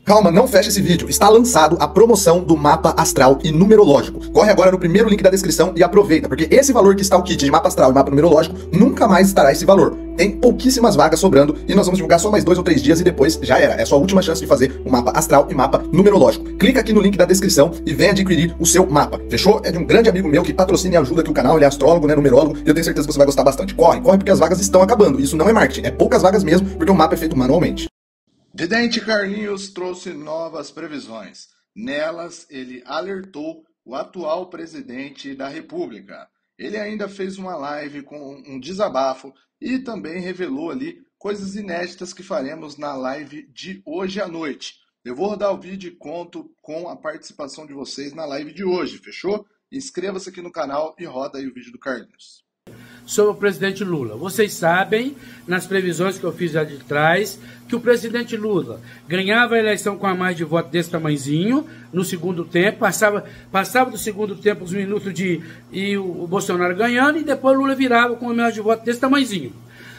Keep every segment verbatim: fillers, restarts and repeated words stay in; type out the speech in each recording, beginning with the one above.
Calma, não fecha esse vídeo. Está lançado a promoção do mapa astral e numerológico. Corre agora no primeiro link da descrição e aproveita, porque esse valor que está o kit de mapa astral e mapa numerológico nunca mais estará esse valor. Tem pouquíssimas vagas sobrando e nós vamos divulgar só mais dois ou três dias e depois já era. É a sua última chance de fazer o mapa astral e mapa numerológico. Clica aqui no link da descrição e vem adquirir o seu mapa. Fechou? É de um grande amigo meu que patrocina e ajuda aqui o canal. Ele é astrólogo, né, numerólogo, e eu tenho certeza que você vai gostar bastante. Corre, corre porque as vagas estão acabando. Isso não é marketing, é poucas vagas mesmo, porque o mapa é feito manualmente. Vidente Carlinhos trouxe novas previsões. Nelas, ele alertou o atual presidente da República. Ele ainda fez uma live com um desabafo e também revelou ali coisas inéditas que faremos na live de hoje à noite. Eu vou rodar o vídeo e conto com a participação de vocês na live de hoje, fechou? Inscreva-se aqui no canal e roda aí o vídeo do Carlinhos. Sobre o presidente Lula. Vocês sabem, nas previsões que eu fiz lá de trás, que o presidente Lula ganhava a eleição com a mais de voto desse tamanhozinho, no segundo tempo, passava, passava do segundo tempo os minutos de e o, o Bolsonaro ganhando, e depois o Lula virava com a mais de voto desse tamanhozinho.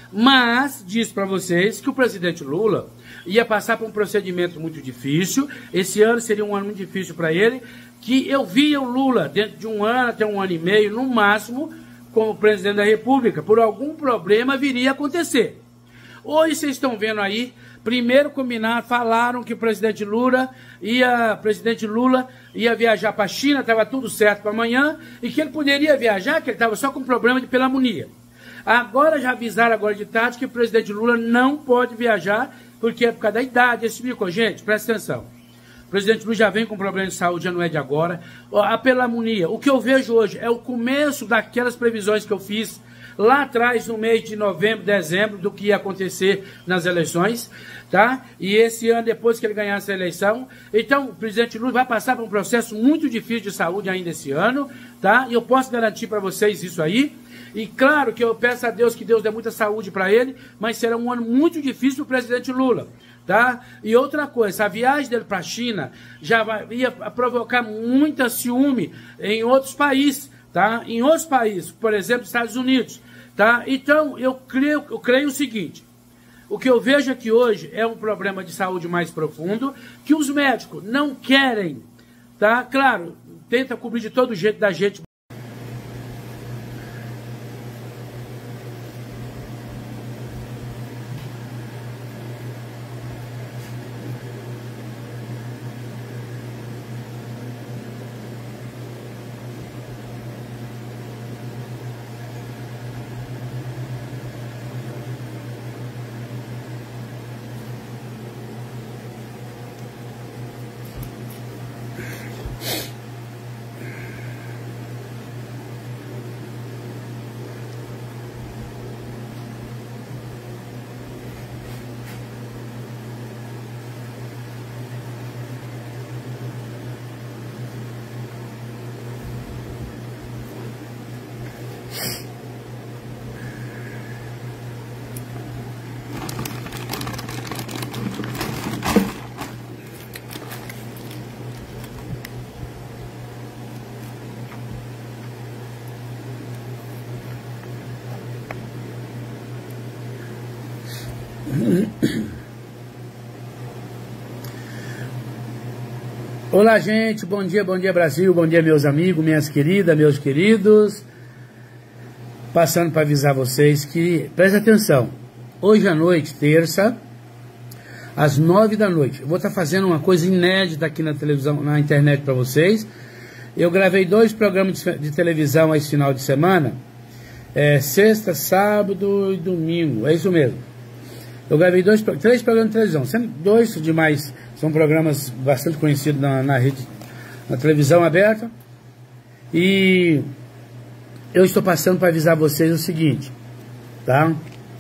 Mas, disse para vocês que o presidente Lula ia passar por um procedimento muito difícil, esse ano seria um ano muito difícil para ele, que eu via o Lula dentro de um ano até um ano e meio, no máximo, como presidente da República, por algum problema viria a acontecer. Hoje vocês estão vendo aí, primeiro combinar, falaram que o presidente Lula ia, presidente Lula ia viajar para a China, estava tudo certo para amanhã, e que ele poderia viajar, que ele estava só com problema de pneumonia. Agora já avisaram agora de tarde que o presidente Lula não pode viajar, porque é por causa da idade. Explicou, gente, presta atenção. O presidente Lula já vem com problema de saúde, já não é de agora. A pneumonia, o que eu vejo hoje é o começo daquelas previsões que eu fiz lá atrás, no mês de novembro, dezembro, do que ia acontecer nas eleições, tá? E esse ano, depois que ele ganhasse a eleição, então o presidente Lula vai passar por um processo muito difícil de saúde ainda esse ano, tá? E eu posso garantir para vocês isso aí. E claro que eu peço a Deus que Deus dê muita saúde para ele, mas será um ano muito difícil para o presidente Lula. Tá? E outra coisa, a viagem dele para a China já vai, ia provocar muita ciúme em outros países, tá? Em outros países, por exemplo, Estados Unidos, tá? Então, eu creio, eu creio o seguinte, o que eu vejo aqui hoje é um problema de saúde mais profundo, que os médicos não querem, tá? Claro, tenta cobrir de todo jeito da gente. Olá, gente, bom dia, bom dia Brasil, bom dia meus amigos, minhas queridas, meus queridos. Passando para avisar vocês que, presta atenção, hoje à noite, terça, às nove da noite, eu vou estar fazendo uma coisa inédita aqui na televisão, na internet para vocês. Eu gravei dois programas de, de televisão esse final de semana, é, sexta, sábado e domingo, é isso mesmo. Eu gravei dois, três programas de televisão, sendo dois demais, são programas bastante conhecidos na, na rede, na televisão aberta. E eu estou passando para avisar vocês o seguinte, tá?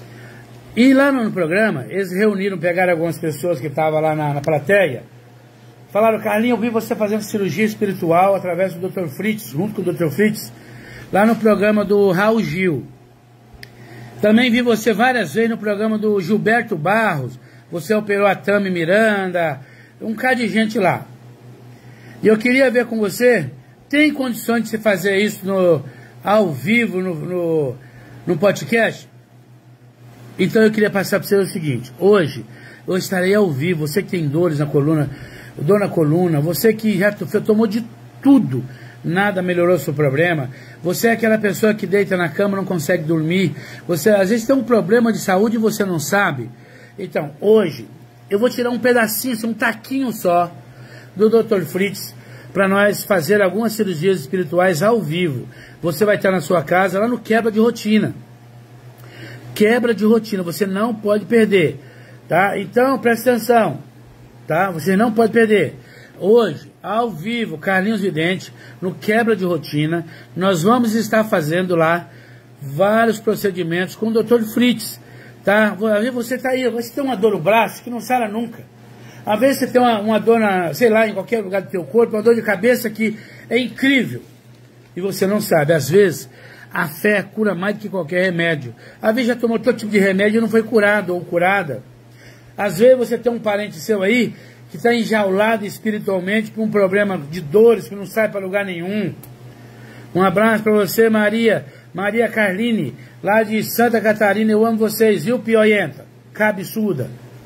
E lá no programa, eles reuniram, pegaram algumas pessoas que estavam lá na, na plateia, falaram: Carlinhos, eu vi você fazendo cirurgia espiritual através do doutor Fritz, junto com o doutor Fritz, lá no programa do Raul Gil. Também vi você várias vezes no programa do Gilberto Barros, você operou a Tami Miranda, um cara de gente lá. E eu queria ver com você, tem condições de você fazer isso no, ao vivo, no, no, no podcast? Então eu queria passar para você o seguinte, hoje eu estarei ao vivo, você que tem dores na coluna, dor na coluna, você que já tomou de tudo, nada melhorou seu problema, você é aquela pessoa que deita na cama e não consegue dormir, você às vezes tem um problema de saúde e você não sabe. Então, hoje, eu vou tirar um pedacinho, um taquinho só, do doutor Fritz, para nós fazer algumas cirurgias espirituais ao vivo. Você vai estar na sua casa, lá no Quebra de Rotina. Quebra de rotina, você não pode perder, tá? Então, presta atenção, tá? Você não pode perder. Hoje, ao vivo, Carlinhos Vidente, no Quebra de Rotina, nós vamos estar fazendo lá vários procedimentos com o doutor Fritz, tá? Às vezes você tá aí, você tem uma dor no braço que não sara nunca. Às vezes você tem uma, uma dor, na, sei lá, em qualquer lugar do teu corpo, uma dor de cabeça que é incrível. E você não sabe, às vezes, a fé cura mais do que qualquer remédio. Às vezes já tomou todo tipo de remédio e não foi curado ou curada. Às vezes você tem um parente seu aí que está enjaulado espiritualmente por um problema de dores que não sai para lugar nenhum. Um abraço para você, Maria, Maria Carline, lá de Santa Catarina. Eu amo vocês, viu, Pioienta? Cabeçuda.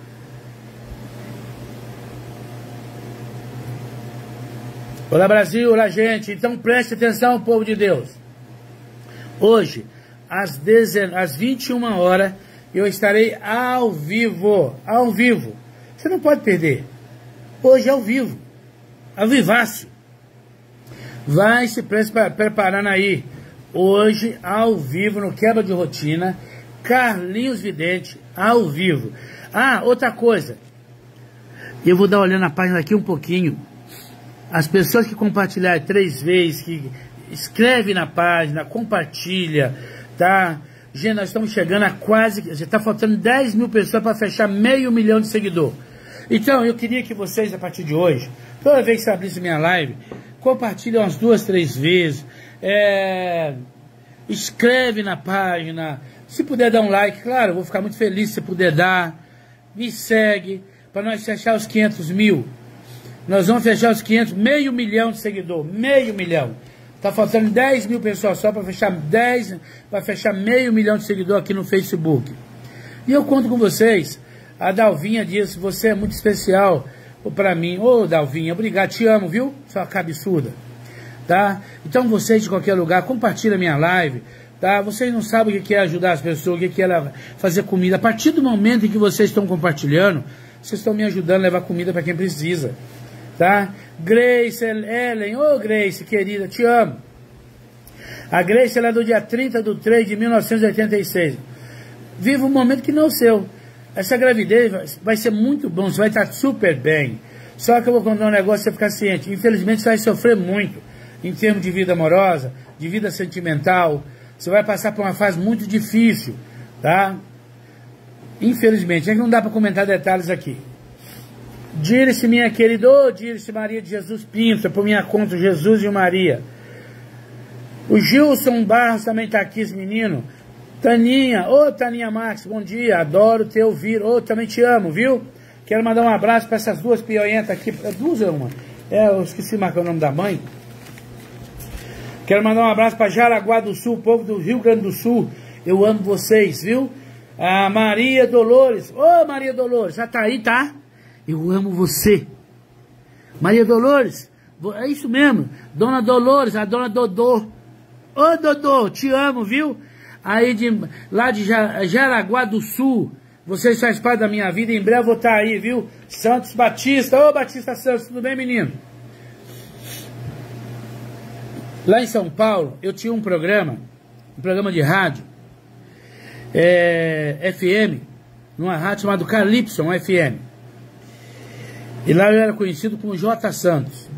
Olá, Brasil, olá, gente. Então preste atenção, povo de Deus. Hoje, às, às vinte e uma horas, eu estarei ao vivo, ao vivo. Você não pode perder. Hoje é ao vivo, ao vivaço. Vai se preparando aí. Hoje, ao vivo, no Quebra de Rotina, Carlinhos Vidente, ao vivo. Ah, outra coisa. Eu vou dar uma olhada na página aqui um pouquinho. As pessoas que compartilharem três vezes, que escreve na página, compartilha, tá? Gente, nós estamos chegando a quase, já está faltando dez mil pessoas para fechar meio milhão de seguidor. Então, eu queria que vocês, a partir de hoje, toda vez que você abrisse minha live, compartilhem umas duas, três vezes, é, escreve na página, se puder dar um like, claro, eu vou ficar muito feliz se puder dar, me segue, para nós fechar os quinhentos mil. Nós vamos fechar os quinhentos, meio milhão de seguidor, meio milhão. Está faltando dez mil pessoas só para fechar dez, para fechar meio milhão de seguidor aqui no Facebook. E eu conto com vocês. A Dalvinha disse, você é muito especial para mim. Ô, oh, Dalvinha, obrigado, te amo, viu? Sua cabeçuda. Tá? Então vocês de qualquer lugar, compartilha minha live. Tá? Vocês não sabem o que é ajudar as pessoas, o que é fazer comida. A partir do momento em que vocês estão compartilhando, vocês estão me ajudando a levar comida para quem precisa. Tá? Grace, Ellen, ô oh, Grace, querida, te amo. A Grace, ela é do dia trinta de três de mil novecentos e oitenta e seis. Viva um momento que não é o seu. Essa gravidez vai ser muito bom, você vai estar super bem. Só que eu vou contar um negócio pra você ficar ciente. Infelizmente você vai sofrer muito em termos de vida amorosa, de vida sentimental. Você vai passar por uma fase muito difícil, tá? Infelizmente, é que não dá para comentar detalhes aqui. Dirce, minha querida, ô, Dirce Maria de Jesus Pinto, por minha conta, Jesus e Maria. O Gilson Barros também está aqui, esse menino. Taninha, ô, Taninha Max, bom dia, adoro te ouvir, ô, também te amo, viu? Quero mandar um abraço para essas duas pioentas aqui, duas ou uma? É, eu esqueci de marcar o nome da mãe. Quero mandar um abraço para Jaraguá do Sul, povo do Rio Grande do Sul, eu amo vocês, viu? A Maria Dolores, ô, Maria Dolores, já tá aí, tá? Eu amo você. Maria Dolores, é isso mesmo. Dona Dolores, a dona Dodô. Ô, Dodô, te amo, viu? Aí, de, lá de Jaraguá do Sul, vocês fazem parte da minha vida. Em breve eu vou estar aí, viu? Santos Batista. Ô, Batista Santos, tudo bem, menino? Lá em São Paulo, eu tinha um programa, um programa de rádio, é, F M, numa rádio chamada Calypso F M. E lá eu era conhecido como J. Santos.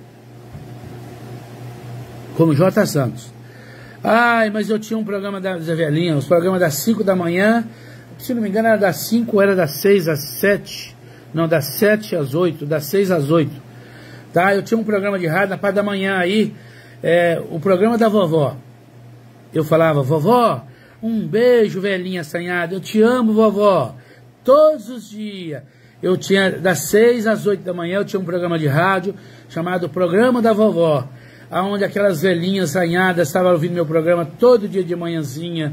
Como J. Santos. Ai, mas eu tinha um programa da Zé Velhinha, os programas das cinco da manhã, se não me engano era das cinco, era das seis às sete, não, das sete às oito, das seis às oito. Tá? Eu tinha um programa de rádio na parte da manhã aí, é, o programa da vovó. Eu falava, vovó, um beijo, velhinha assanhada, eu te amo, vovó, todos os dias. Eu tinha, das seis às oito da manhã, eu tinha um programa de rádio chamado Programa da Vovó, onde aquelas velhinhas assanhadas estavam ouvindo meu programa todo dia de manhãzinha,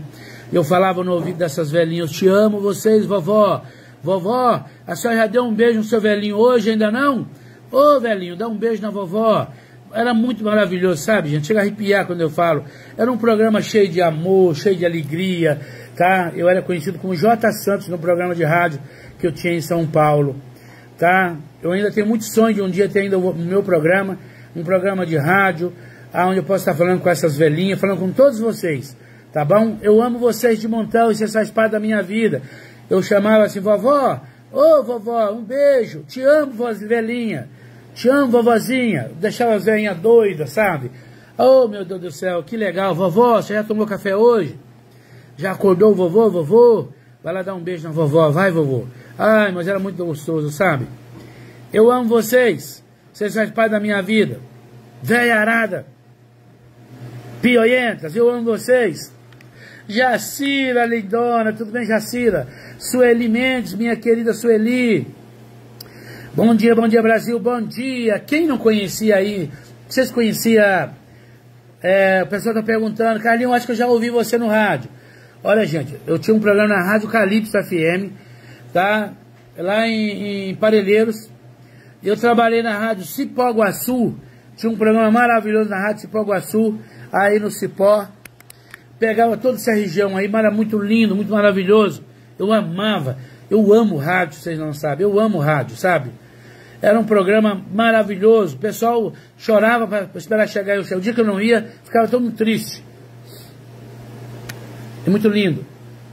Eu falava no ouvido dessas velhinhas, eu te amo vocês, vovó. Vovó, a senhora já deu um beijo no seu velhinho hoje, ainda não? Ô, velhinho, dá um beijo na vovó. Era muito maravilhoso, sabe, gente? Chega a arrepiar quando eu falo. Era um programa cheio de amor, cheio de alegria, tá? Eu era conhecido como J. Santos no programa de rádio que eu tinha em São Paulo, tá? Eu ainda tenho muito sonho de um dia ter ainda o meu programa, um programa de rádio, onde eu posso estar falando com essas velhinhas, falando com todos vocês, tá bom? Eu amo vocês de montão, isso faz parte da minha vida. Eu chamava assim, vovó, ô vovó, um beijo, te amo, voz velhinha, te amo, vovozinha. Deixava as velhinhas doidas, sabe? Oh, meu Deus do céu, que legal. Vovó, você já tomou café hoje? Já acordou o vovô, vovô? Vai lá dar um beijo na vovó, vai, vovô. Ai, mas era muito gostoso, sabe? Eu amo vocês, vocês fazem parte da minha vida. Véia arada, pioentas, eu amo vocês. Jacira, lindona, tudo bem, Jacira? Sueli Mendes, minha querida Sueli. Bom dia, bom dia, Brasil, bom dia. Quem não conhecia aí, vocês conheciam, é, o pessoal está perguntando, Carlinhos, acho que eu já ouvi você no rádio. Olha, gente, eu tinha um programa na Rádio Calypso F M, tá? Lá em, em Parelheiros. Eu trabalhei na Rádio Cipó Guaçu, tinha um programa maravilhoso na Rádio Cipó Guaçu, aí no Cipó. Pegava toda essa região aí, mas era muito lindo, muito maravilhoso. Eu amava, eu amo rádio, vocês não sabem, eu amo rádio, sabe? Era um programa maravilhoso, o pessoal chorava para esperar chegar eu. O dia que eu não ia, ficava todo mundo triste. É muito lindo.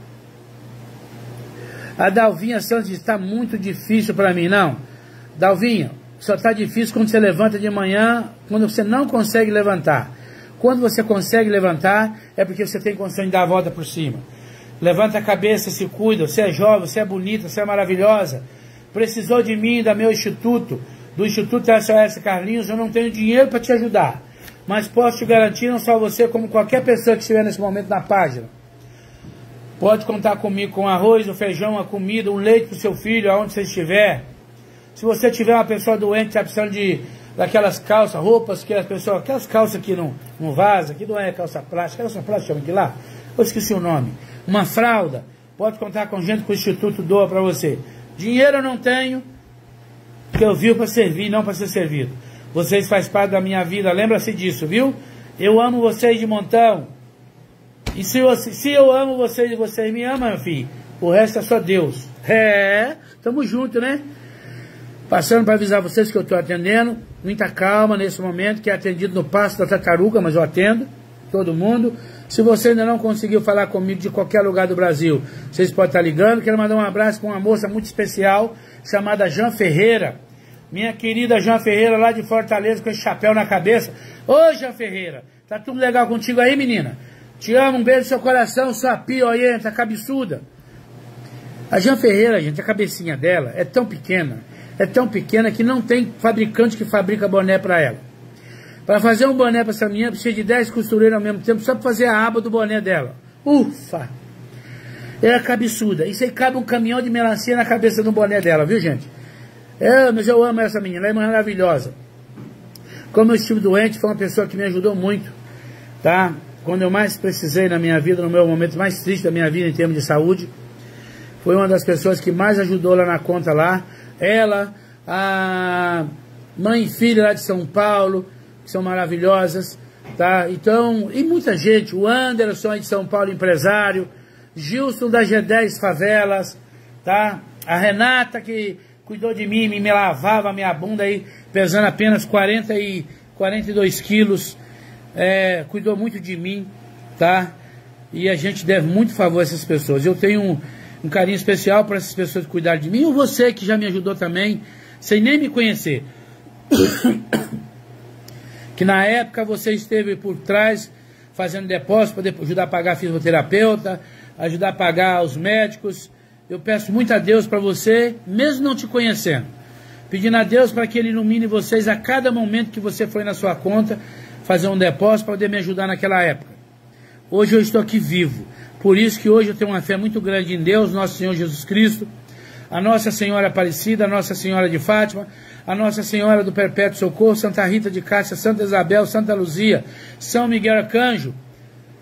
A Dalvinha Santos está muito difícil para mim, não. Dalvinha, só está difícil quando você levanta de manhã, quando você não consegue levantar. Quando você consegue levantar, é porque você tem condição de dar a volta por cima. Levanta a cabeça, se cuida, você é jovem, você é bonita, você é maravilhosa. Precisou de mim, da meu instituto, do Instituto S O S Carlinhos, eu não tenho dinheiro para te ajudar. Mas posso te garantir, não só você, como qualquer pessoa que estiver nesse momento na página. Pode contar comigo com arroz, o feijão, a comida, um leite para o seu filho, aonde você estiver. Se você tiver uma pessoa doente, está precisando de daquelas calças, roupas que as pessoas, aquelas calças que não, não vazam, que não é calça plástica, calça plástica chama aqui lá, eu esqueci o nome. Uma fralda, pode contar com gente que o Instituto doa para você. Dinheiro eu não tenho, porque eu vivo para servir, não para ser servido. Vocês fazem parte da minha vida, lembra-se disso, viu? Eu amo vocês de montão. E se eu, se eu amo vocês e vocês me amam, meu filho, o resto é só Deus. É, tamo junto, né? Passando para avisar vocês que eu estou atendendo, muita calma nesse momento, que é atendido no Passo da Tartaruga, mas eu atendo todo mundo. Se você ainda não conseguiu falar comigo de qualquer lugar do Brasil, vocês podem estar ligando. Quero mandar um abraço para uma moça muito especial, chamada Jean Ferreira. Minha querida Jean Ferreira, lá de Fortaleza, com esse chapéu na cabeça. Ô, Jean Ferreira, tá tudo legal contigo aí, menina? Te amo, um beijo no seu coração, sua pioienta, cabeçuda. A Jean Ferreira, gente, a cabecinha dela é tão pequena, é tão pequena que não tem fabricante que fabrica boné para ela. Para fazer um boné para essa menina, precisa de dez costureiros ao mesmo tempo, só para fazer a aba do boné dela. Ufa! Ela é cabeçuda. Isso aí cabe um caminhão de melancia na cabeça do boné dela, viu, gente? É, mas eu amo essa menina, ela é maravilhosa. Como eu estive doente, foi uma pessoa que me ajudou muito, tá? Quando eu mais precisei na minha vida, no meu momento mais triste da minha vida em termos de saúde, foi uma das pessoas que mais ajudou lá na conta lá. Ela, a mãe e filha lá de São Paulo, que são maravilhosas, tá? Então, e muita gente, o Anderson aí de São Paulo, empresário, Gilson da G dez Favelas, tá? A Renata, que cuidou de mim, me lavava a minha bunda aí, pesando apenas quarenta e dois quilos, é, cuidou muito de mim, tá? E a gente deve muito favor a essas pessoas. Eu tenho um, um carinho especial para essas pessoas que cuidaram de mim, e você que já me ajudou também, sem nem me conhecer. Que na época você esteve por trás, fazendo depósito para ajudar a pagar a fisioterapeuta, ajudar a pagar os médicos. Eu peço muito a Deus para você, mesmo não te conhecendo, pedindo a Deus para que Ele ilumine vocês a cada momento que você foi na sua conta fazer um depósito para poder me ajudar naquela época. Hoje eu estou aqui vivo, por isso que hoje eu tenho uma fé muito grande em Deus, nosso Senhor Jesus Cristo, a Nossa Senhora Aparecida, a Nossa Senhora de Fátima, a Nossa Senhora do Perpétuo Socorro, Santa Rita de Cássia, Santa Isabel, Santa Luzia, São Miguel Arcanjo e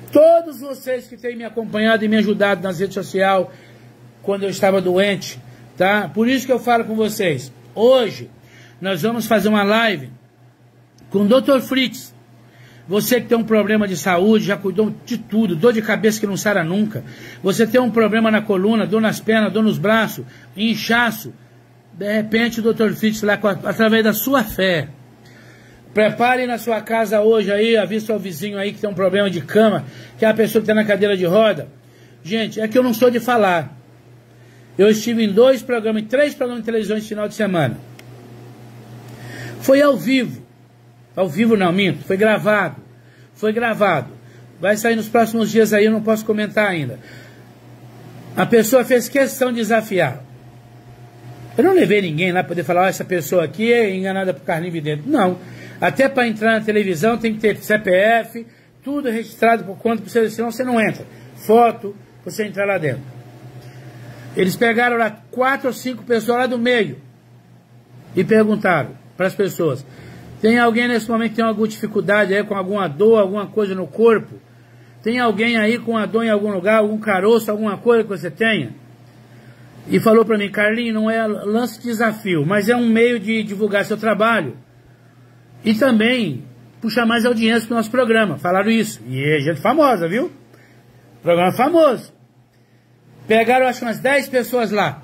Todos vocês que têm me acompanhado e me ajudado nas redes sociais quando eu estava doente, tá? Por isso que eu falo com vocês. Hoje nós vamos fazer uma live com o doutor Fritz. Você que tem um problema de saúde, já cuidou de tudo, dor de cabeça que não sara nunca. Você tem um problema na coluna, dor nas pernas, dor nos braços, inchaço. De repente o doutor Fritz, lá, através da sua fé, prepare na sua casa hoje aí, avisa ao vizinho aí que tem um problema de cama, que é a pessoa que está na cadeira de roda. Gente, é que eu não sou de falar. Eu estive em dois programas, em três programas de televisão esse final de semana. Foi ao vivo. Ao vivo não, minto. Foi gravado. Foi gravado. Vai sair nos próximos dias aí, eu não posso comentar ainda. A pessoa fez questão de desafiar. Eu não levei ninguém lá para poder falar, oh, essa pessoa aqui é enganada por Carlinhos Vidente. Não. Até para entrar na televisão tem que ter C P F, tudo registrado por conta, senão você não entra. Foto, para você entrar lá dentro. Eles pegaram lá quatro ou cinco pessoas lá do meio e perguntaram para as pessoas: tem alguém nesse momento que tem alguma dificuldade aí, com alguma dor, alguma coisa no corpo? Tem alguém aí com uma dor em algum lugar, algum caroço, alguma coisa que você tenha? E falou para mim: Carlinhos, não é lance de desafio, mas é um meio de divulgar seu trabalho e também puxar mais audiência para o nosso programa. Falaram isso. E é gente famosa, viu? Programa famoso. Pegaram, acho que umas dez pessoas lá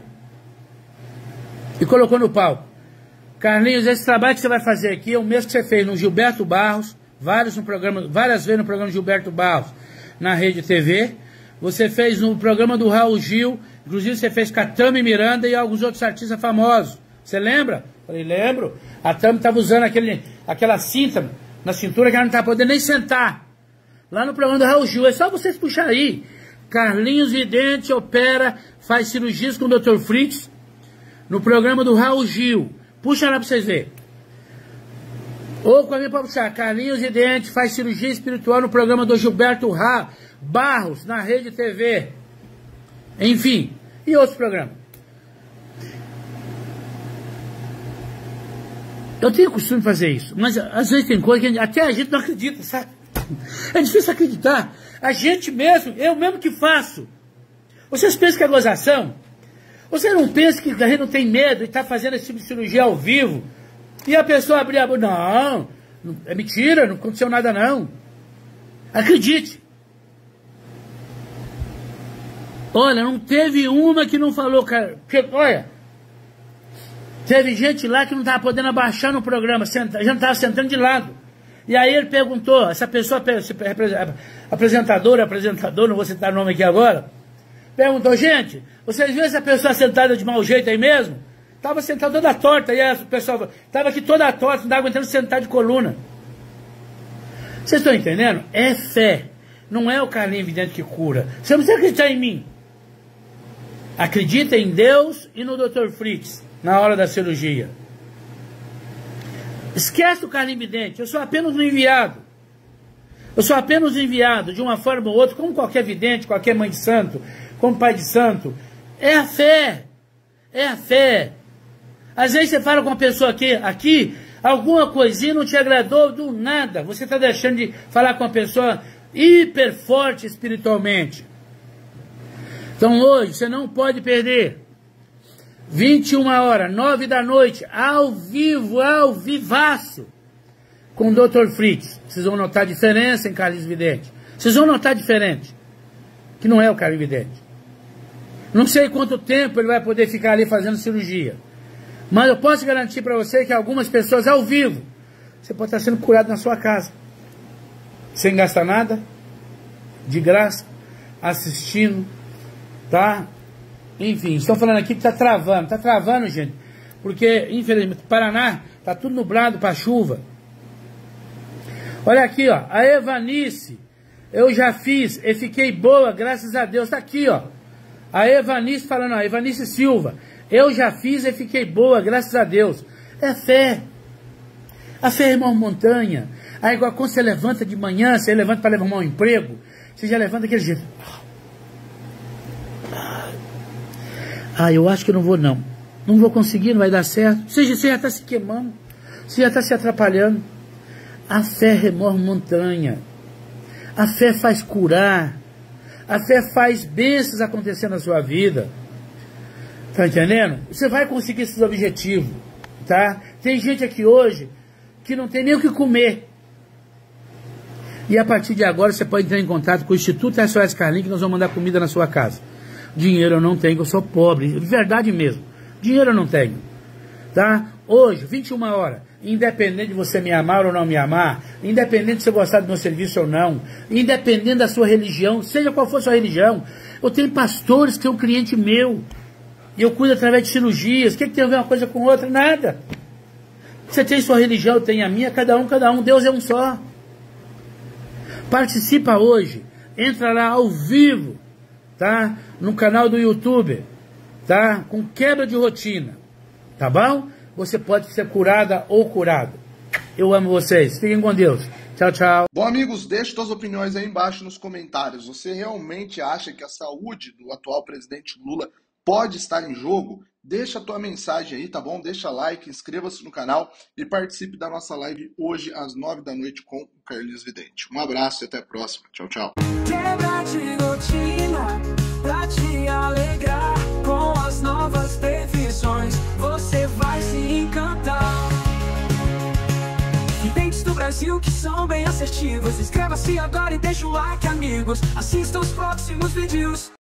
e colocou no palco. Carlinhos, esse trabalho que você vai fazer aqui é o mesmo que você fez no Gilberto Barros, vários no programa, várias vezes no programa Gilberto Barros, na Rede T V. Você fez no programa do Raul Gil, inclusive você fez com a Tami Miranda e alguns outros artistas famosos. Você lembra? Falei, lembro. A Tami estava usando aquele, aquela cinta na cintura que ela não estava podendo nem sentar. Lá no programa do Raul Gil. É só vocês puxar aí. Carlinhos Vidente opera, faz cirurgias com o doutor Fritz no programa do Raul Gil. Puxa lá para vocês verem. Ou com a minha para puxar. Carlinhos Vidente faz cirurgia espiritual no programa do Gilberto Ra Barros, na Rede T V. Enfim, e outros programas. Eu tenho costume de fazer isso, mas às vezes tem coisa que até a gente não acredita, sabe? É difícil acreditar. A gente mesmo, eu mesmo que faço. Vocês pensam que é gozação? Você não pensa que a gente não tem medo de estar fazendo esse tipo de cirurgia ao vivo? E a pessoa abrir a boca? Não, não, é mentira, não aconteceu nada não. Acredite. Olha, não teve uma que não falou, cara. Porque, olha, teve gente lá que não estava podendo abaixar no programa, senta, já não estava sentando de lado. E aí ele perguntou, essa pessoa, apresentadora, apresentador, não vou citar o nome aqui agora, perguntou: gente, vocês viram essa pessoa sentada de mau jeito aí mesmo? Estava sentada toda torta, e a pessoa estava aqui toda torta, não estava aguentando sentar de coluna. Vocês estão entendendo? É fé. Não é o Carlinhos Vidente que cura. Você não precisa acreditar em mim. Acredita em Deus e no doutor Fritz, na hora da cirurgia. Esquece o Carlinhos Vidente. Eu sou apenas um enviado. Eu sou apenas um enviado, de uma forma ou outra, como qualquer vidente, qualquer mãe de santo, como pai de santo. É a fé. É a fé. Às vezes você fala com uma pessoa aqui, aqui, alguma coisinha não te agradou do nada. Você está deixando de falar com uma pessoa hiper forte espiritualmente. Então hoje você não pode perder. vinte e uma horas, nove da noite, ao vivo, ao vivaço, com o doutor Fritz. Vocês vão notar a diferença em Carlinhos Vidente. Vocês vão notar a diferença. Que não é o Carlinhos Vidente. Não sei quanto tempo ele vai poder ficar ali fazendo cirurgia. Mas eu posso garantir para você que algumas pessoas ao vivo, você pode estar sendo curado na sua casa. Sem gastar nada, de graça, assistindo, tá? Enfim, estão falando aqui que está travando. Está travando, gente. Porque, infelizmente, Paraná está tudo nublado para chuva. Olha aqui, ó. A Evanice, eu já fiz e fiquei boa, graças a Deus. Está aqui, ó. A Evanice falando, ó. Evanice Silva. Eu já fiz e fiquei boa, graças a Deus. É fé. A fé é uma montanha. Aí, igual quando você levanta de manhã, você levanta para levar um emprego, você já levanta daquele jeito. Ah, eu acho que não vou não. Não vou conseguir, não vai dar certo. Você, você já está se queimando. Você já está se atrapalhando. A fé remove montanha. A fé faz curar. A fé faz bênçãos acontecer na sua vida. Tá entendendo? Você vai conseguir esses objetivos, tá? Tem gente aqui hoje que não tem nem o que comer. E a partir de agora você pode entrar em contato com o Instituto S O S Carlinhos, que nós vamos mandar comida na sua casa. Dinheiro eu não tenho, eu sou pobre, de verdade mesmo. Dinheiro eu não tenho, tá? Hoje, vinte e uma horas, independente de você me amar ou não me amar, independente de você gostar do meu serviço ou não, independente da sua religião, seja qual for a sua religião, eu tenho pastores que são cliente meu, e eu cuido através de cirurgias. O que, que tem a ver uma coisa com outra? Nada. Você tem sua religião, eu tenho a minha, cada um, cada um, Deus é um só. Participa hoje, entra lá ao vivo, tá? No canal do YouTube, tá? Com quebra de rotina, tá bom? Você pode ser curada ou curado. Eu amo vocês, fiquem com Deus. Tchau, tchau. Bom, amigos, deixe suas opiniões aí embaixo nos comentários. Você realmente acha que a saúde do atual presidente Lula pode estar em jogo? Deixa a tua mensagem aí, tá bom? Deixa like, inscreva-se no canal e participe da nossa live hoje às nove da noite com o Carlinhos Vidente. Um abraço e até a próxima. Tchau, tchau. Quebra de rotina pra te alegrar com as novas previsões. Você vai se encantar. Videntes do Brasil que são bem assertivos. Inscreva-se agora e deixa o like, amigos. Assista os próximos vídeos.